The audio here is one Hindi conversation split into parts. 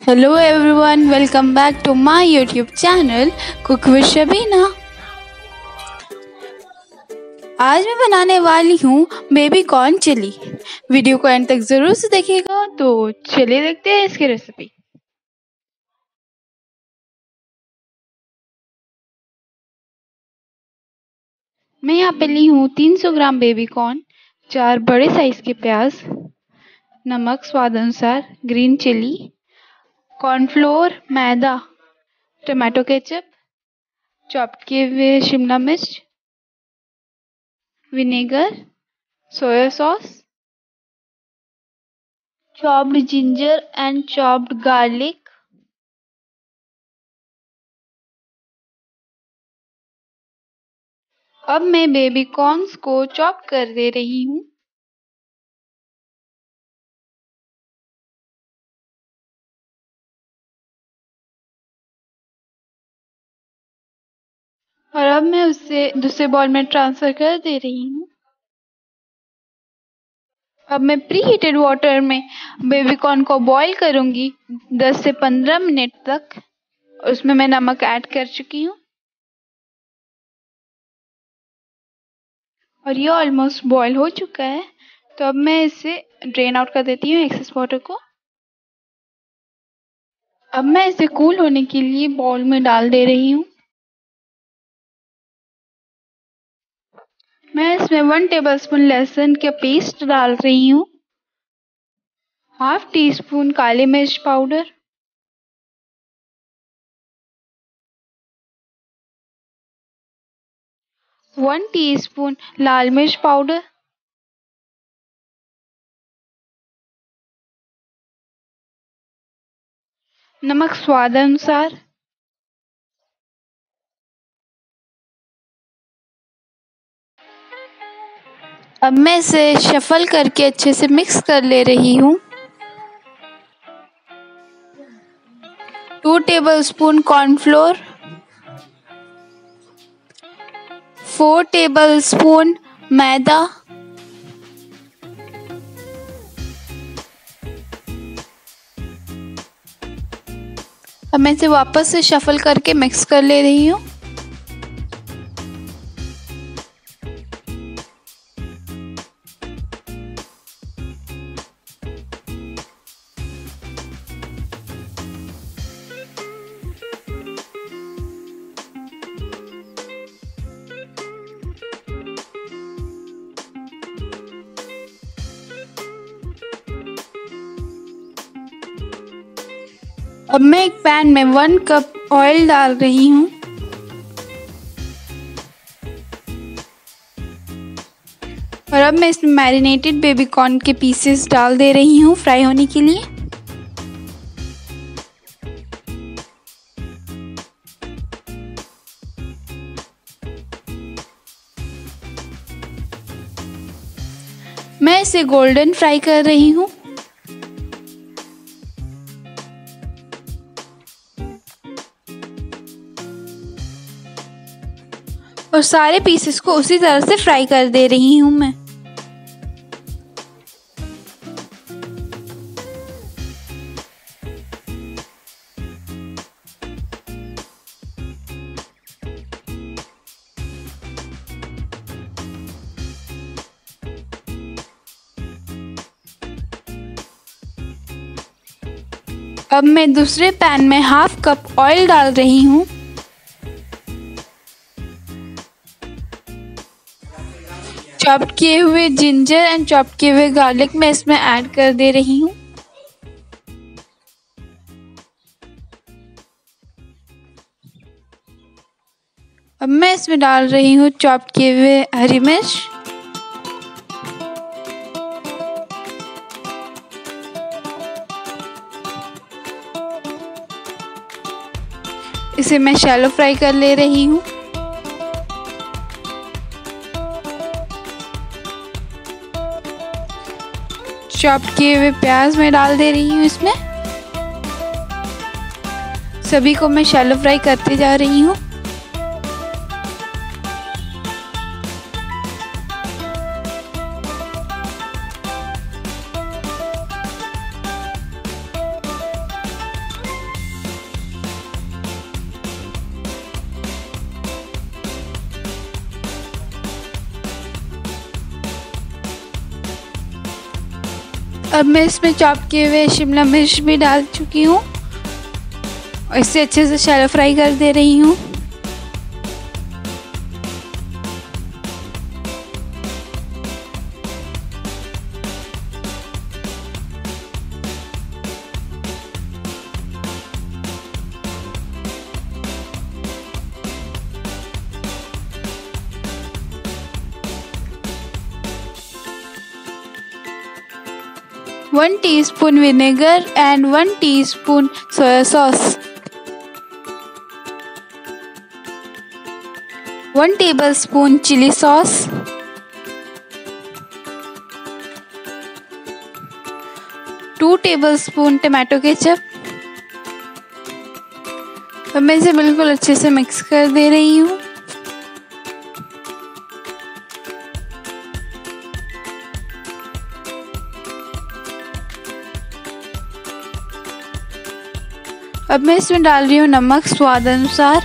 Hello everyone, welcome back to my YouTube channel Cook with Shabina। आज मैं बनाने वाली हूँ बेबी कॉर्न चिली। वीडियो को एंड तक जरूर से देखिएगा। तो चलिए देखते हैं इसकी रेसिपी। मैं यहाँ पे ली हूँ 300 ग्राम बेबी कॉर्न, 4 बड़े साइज के प्याज, नमक स्वाद अनुसार, ग्रीन चिली, कॉर्नफ्लोर, मैदा, टमाटो केचप, चॉप्ड किए हुए शिमला मिर्च, vinegar, soya sauce, chopped ginger and chopped garlic, अब मैं बेबी कॉर्न्स को चॉप कर दे रही हूँ। और अब मैं उसे दूसरे बाउल में ट्रांसफर कर दे रही हूँ। अब मैं प्री हीटेड वाटर में बेबी कॉर्न को बॉईल करूंगी 10 से 15 मिनट तक। उसमें मैं नमक ऐड कर चुकी हूँ और ये ऑलमोस्ट बॉईल हो चुका है। तो अब मैं इसे ड्रेन आउट कर देती हूँ एक्सेस वाटर को। अब मैं इसे कूल होने के लिए बाउल में डाल दे रही हूँ। मैं इसमें 1 टेबलस्पून लहसुन का पेस्ट डाल रही हूँ, हाफ टी स्पून काली मिर्च पाउडर, वन टीस्पून लाल मिर्च पाउडर, नमक स्वाद अनुसार, अब मैं इसे शफल करके अच्छे से मिक्स कर ले रही हूँ। 2 टेबलस्पून कॉर्नफ्लोर, 4 टेबलस्पून मैदा, अब मैं इसे वापस से शफल करके मिक्स कर ले रही हूँ। अब मैं एक पैन में 1 कप ऑयल डाल रही हूँ और अब मैं इसमें मैरिनेटेड बेबी कॉर्न के पीसेस डाल दे रही हूँ फ्राई होने के लिए। मैं इसे गोल्डन फ्राई कर रही हूँ। और सारे पीसेस को उसी तरह से फ्राई कर दे रही हूँ मैं। अब मैं दूसरे पैन में हाफ कप ऑयल डाल रही हूँ। चॉप किए हुए जिंजर एंड चॉप किए हुए गार्लिक मैं इसमें ऐड कर दे रही हूँ। अब मैं इसमें डाल रही हूँ चॉप किए हुए हरी मिर्च, इसे मैं शैलो फ्राई कर ले रही हूँ। चॉप किए हुए प्याज मैं डाल दे रही हूँ इसमें। सभी को मैं शैलो फ्राई करते जा रही हूँ। अब मैं इसमें चॉप किए हुए शिमला मिर्च भी डाल चुकी हूँ और इसे अच्छे से शैलो फ्राई कर दे रही हूँ। One teaspoon vinegar and 1 teaspoon soya sauce. 1 tablespoon chili sauce. 2 tablespoon tomato ketchup. अब मैं इसे बिल्कुल अच्छे से मिक्स कर दे रही हूँ। अब मैं इसमें डाल रही हूँ नमक स्वाद अनुसार।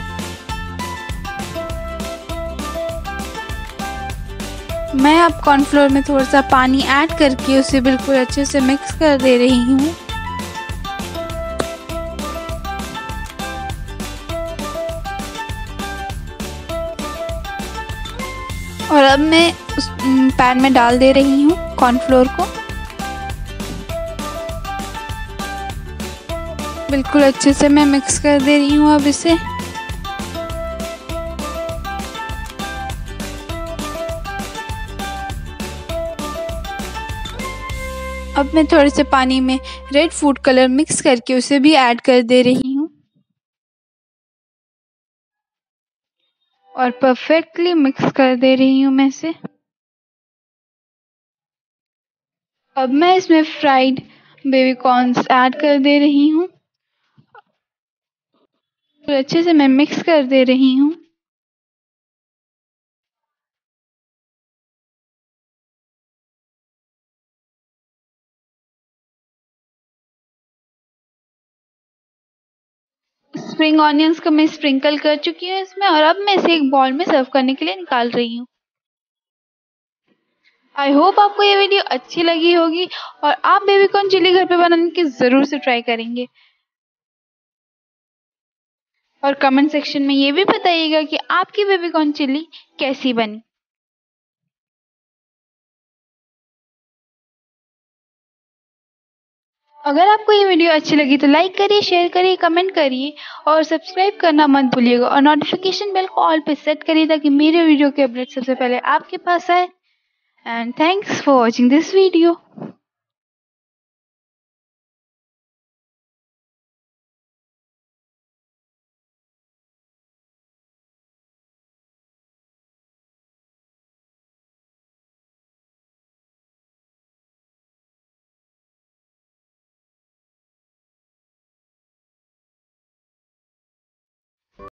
मैं अब कॉर्नफ्लोर में थोड़ा सा पानी ऐड करके उसे बिल्कुल अच्छे से मिक्स कर दे रही हूँ। और अब मैं उस पैन में डाल दे रही हूँ कॉर्नफ्लोर को। बिल्कुल अच्छे से मैं मिक्स कर दे रही हूँ अब इसे। अब मैं थोड़े से पानी में रेड फूड कलर मिक्स करके उसे भी ऐड कर दे रही हूँ और परफेक्टली मिक्स कर दे रही हूँ मैं इसे। अब मैं इसमें फ्राइड बेबी कॉर्न्स ऐड कर दे रही हूँ। तो अच्छे से मैं मिक्स कर दे रही हूँ। स्प्रिंग ऑनियंस को मैं स्प्रिंकल कर चुकी हूँ इसमें और अब मैं इसे एक बॉल में सर्व करने के लिए निकाल रही हूँ। आई होप आपको ये वीडियो अच्छी लगी होगी और आप बेबी कॉर्न चिली घर पे बनाने की ज़रूर से ट्राई करेंगे। और कमेंट सेक्शन में ये भी बताइएगा कि आपकी बेबी कॉर्न चिली कैसी बनी। अगर आपको ये वीडियो अच्छी लगी तो लाइक करिए, शेयर करिए, कमेंट करिए और सब्सक्राइब करना मत भूलिएगा और नोटिफिकेशन बेल को ऑल पे सेट करिए ताकि मेरे वीडियो के अपडेट सबसे पहले आपके पास आए। And thanks for watching this video.